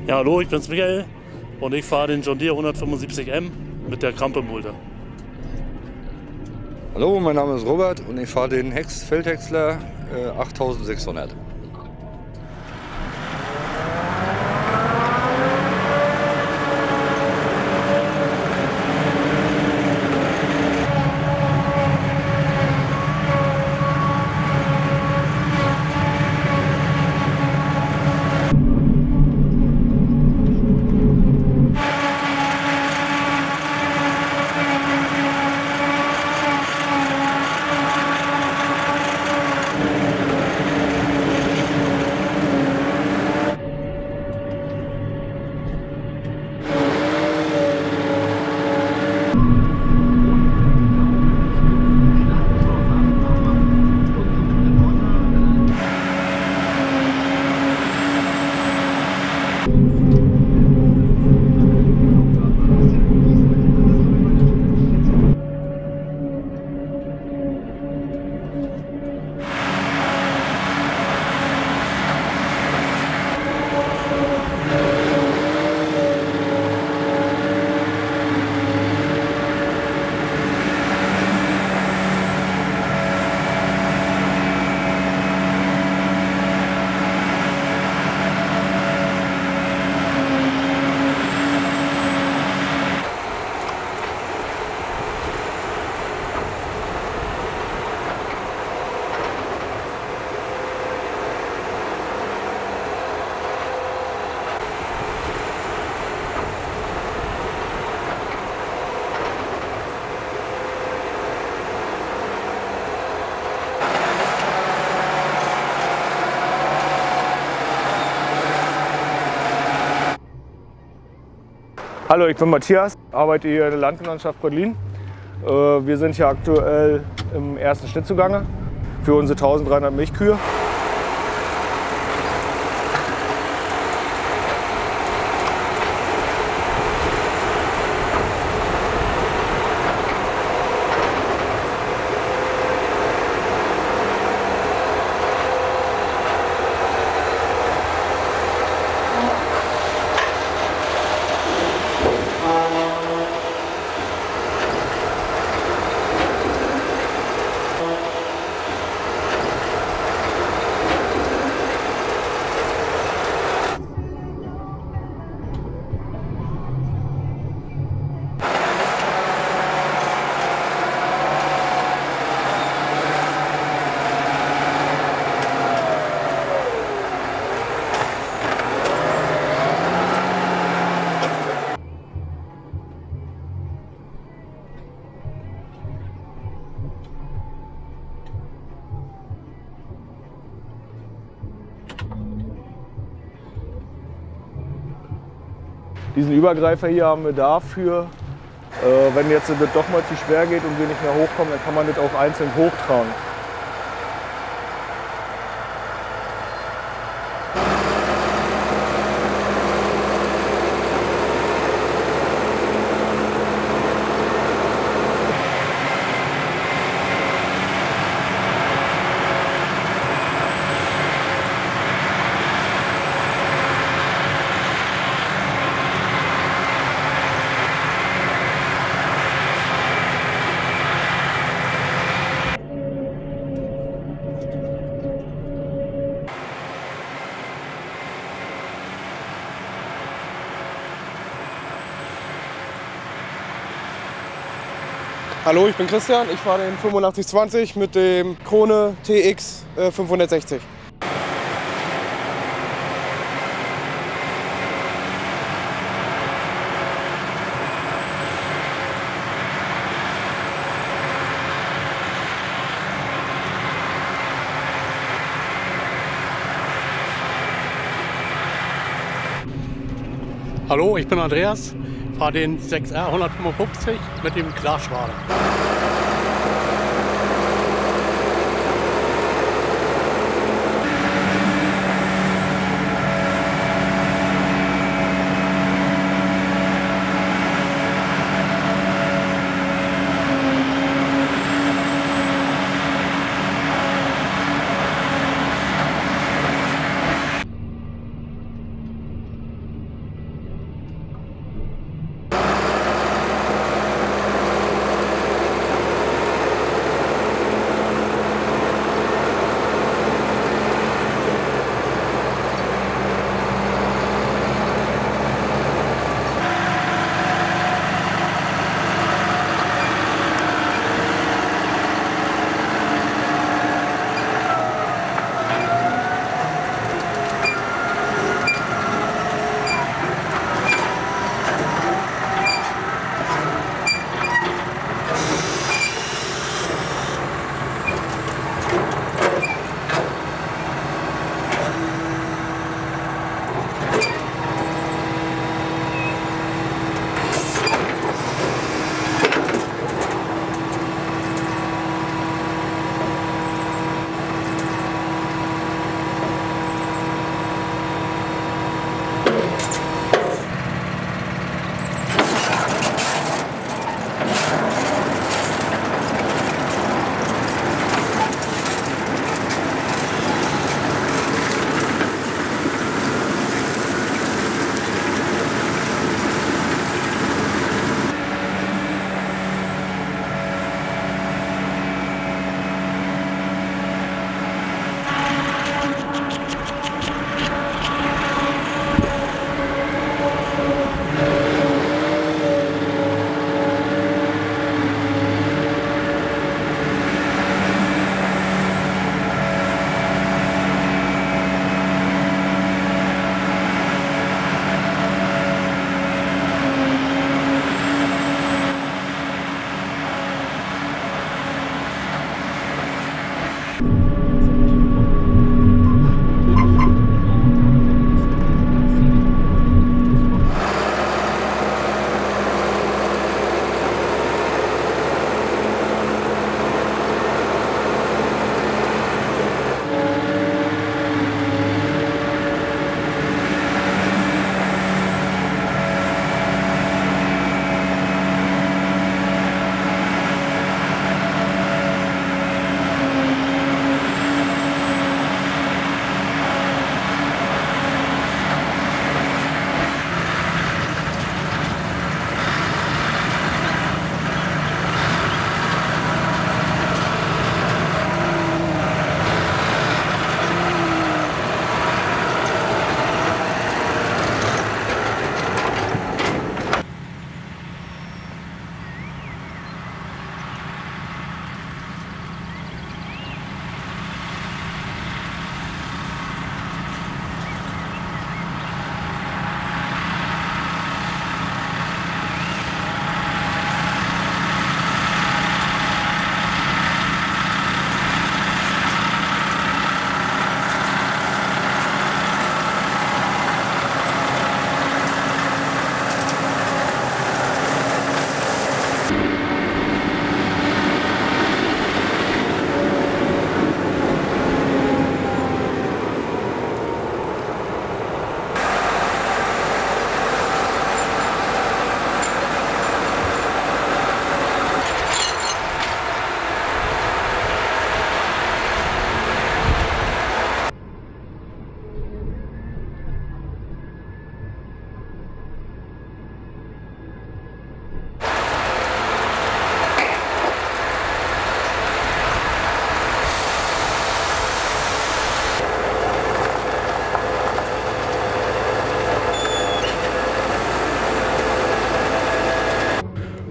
Ja, hallo, ich bin's Michael und ich fahre den John Deere 175M mit der Krampe-Mulde. Hallo, mein Name ist Robert und ich fahre den Feldhäcksler 8600. Hallo, ich bin Matthias, arbeite hier in der Landwirtschaft Kotlin. Wir sind hier aktuell im ersten Schnitt zugange für unsere 1300 Milchkühe. Diesen Übergreifer hier haben wir dafür, wenn jetzt das doch mal zu schwer geht und wir nicht mehr hochkommen, dann kann man das auch einzeln hochtragen. Hallo, ich bin Christian, ich fahre den 8520 mit dem Krone TX 560. Hallo, ich bin Andreas, fahre den 6R 155 mit dem Glasschwader.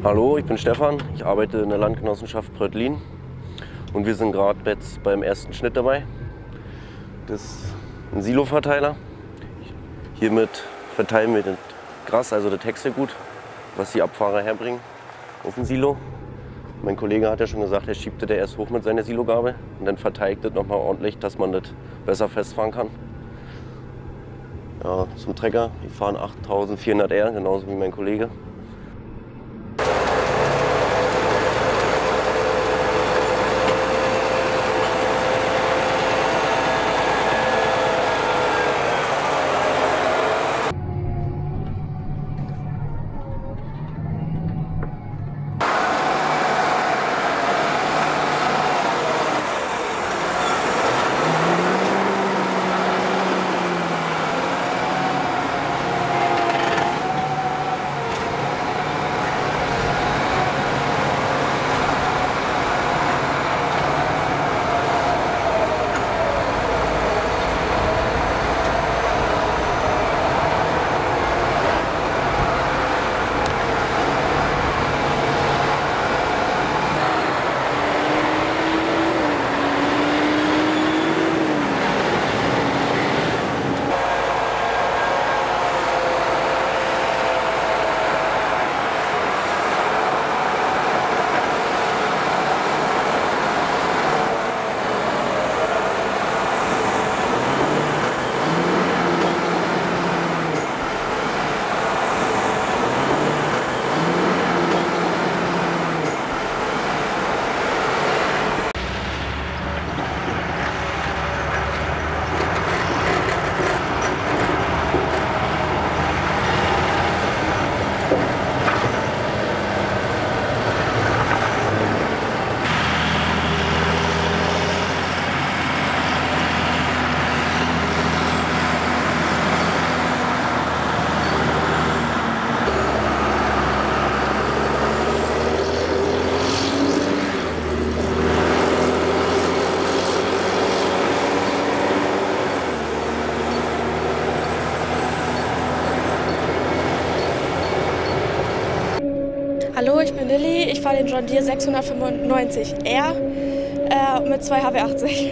Hallo, ich bin Stefan, ich arbeite in der Landgenossenschaft Prödlin und wir sind gerade jetzt beim ersten Schnitt dabei. Das ist ein Siloverteiler. Hiermit verteilen wir das Gras, also das Häckselgut, was die Abfahrer herbringen, auf den Silo. Mein Kollege hat ja schon gesagt, er schiebt das erst hoch mit seiner Silogabel und dann verteilt das nochmal ordentlich, dass man das besser festfahren kann. Ja, zum Trecker, wir fahren 8400 R, genauso wie mein Kollege. Hallo, ich bin Lilly, ich fahre den John Deere 695R mit 2 HW80.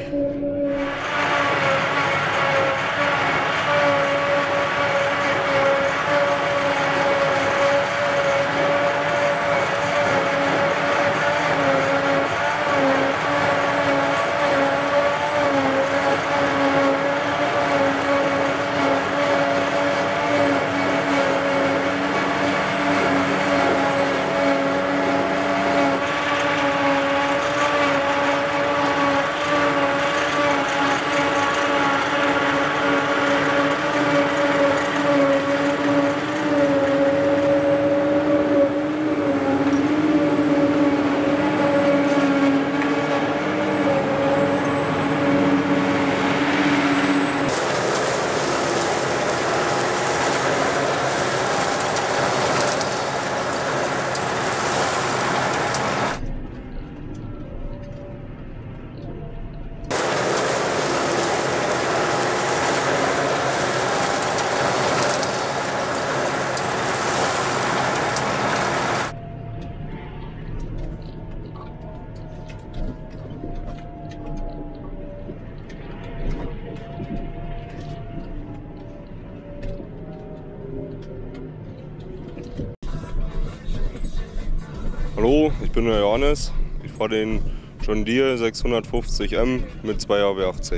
Hallo, ich bin der Johannes. Ich fahre den John Deere 650M mit 2 HW80.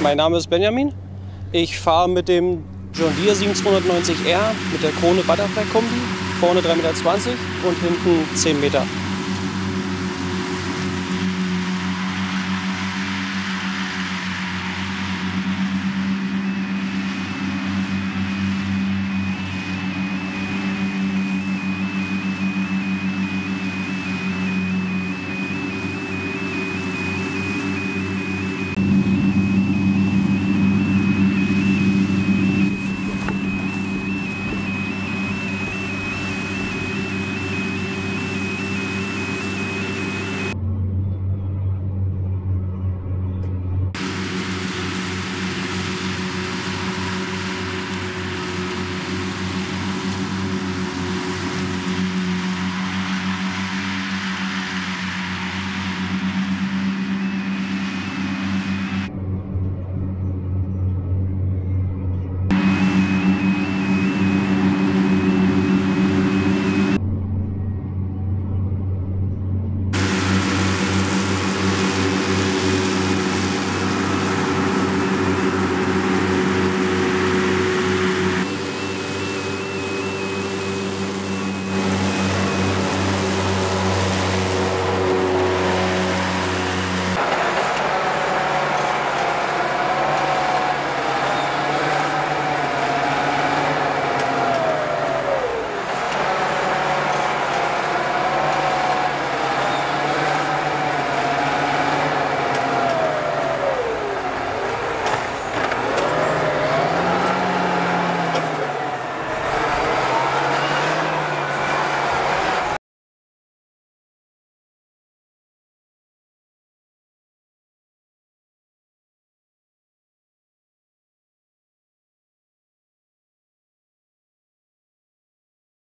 Mein Name ist Benjamin. Ich fahre mit dem John Deere 7290R mit der Krone Butterfly Kombi. Vorne 3,20 Meter und hinten 10 Meter.